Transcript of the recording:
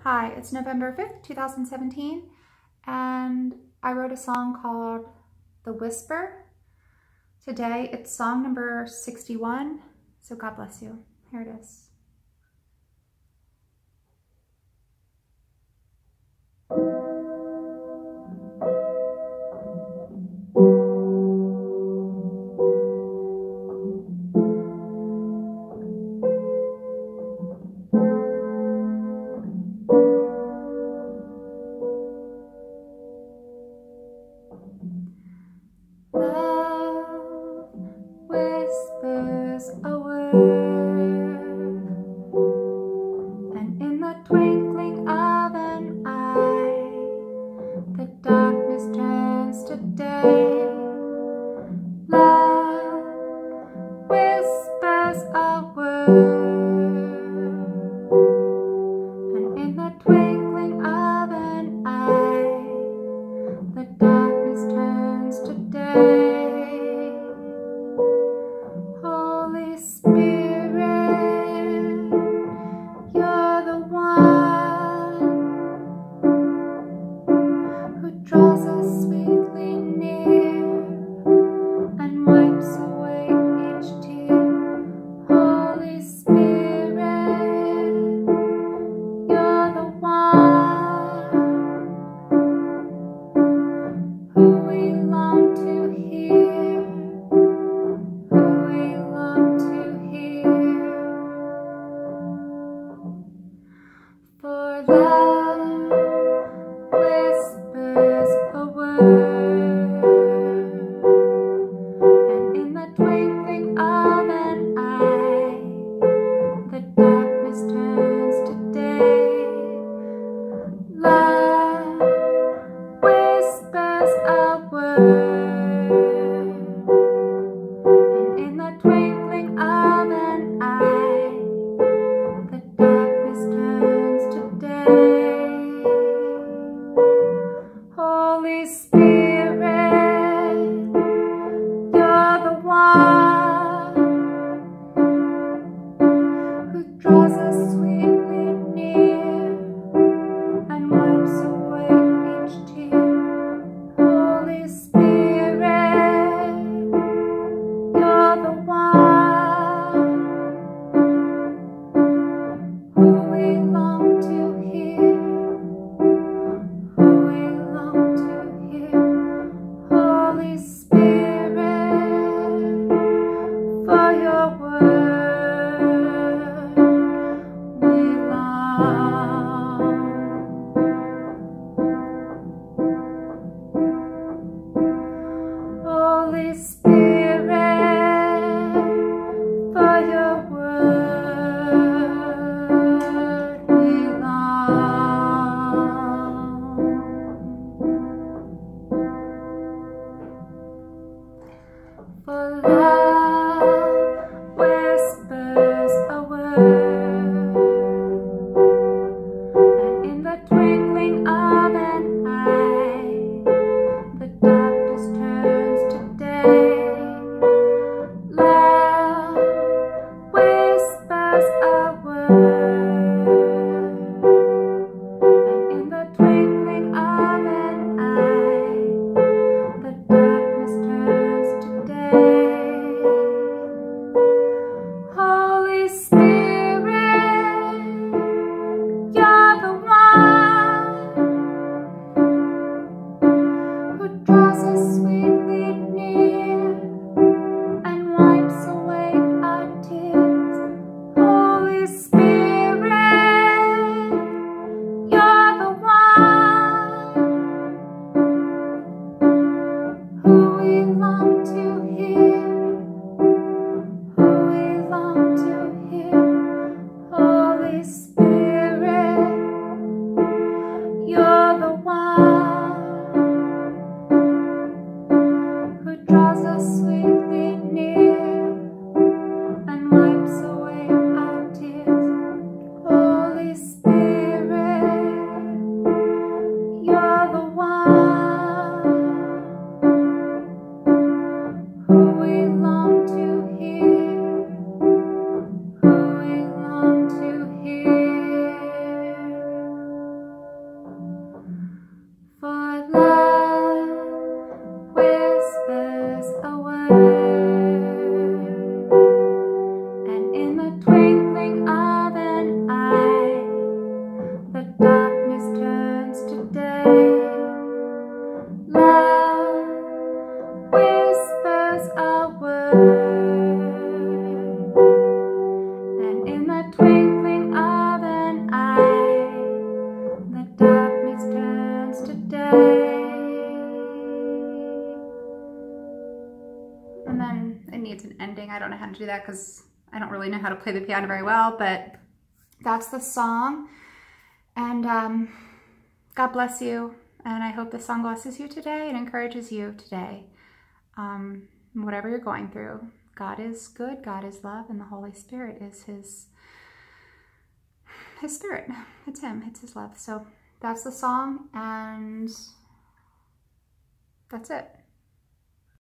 Hi, it's November 5th, 2017, and I wrote a song called The Whisper. Today, it's song number 61, so God bless you. Here it is. Love whispers a word, and in the twinkling of an eye, the darkness turns to day. Love whispers a word, and in the twinkling of an eye, the darkness turns to day. Holy Spirit, you're the one who draws us sweetly near and wipes away each tear. Holy Spirit, you're the one who we long to hear, who we long to hear. For love whispers a word, and in the twinkling of an eye, the darkness turns to day. Love whispers a word, and in the twinkling of an eye, the darkness turns to day. I don't know how to do that because I don't really know how to play the piano very well, but that's the song. And God bless you. And I hope this song blesses you today and encourages you today. Whatever you're going through, God is good, God is love, and the Holy Spirit is his spirit. It's him, it's his love. So that's the song, and that's it.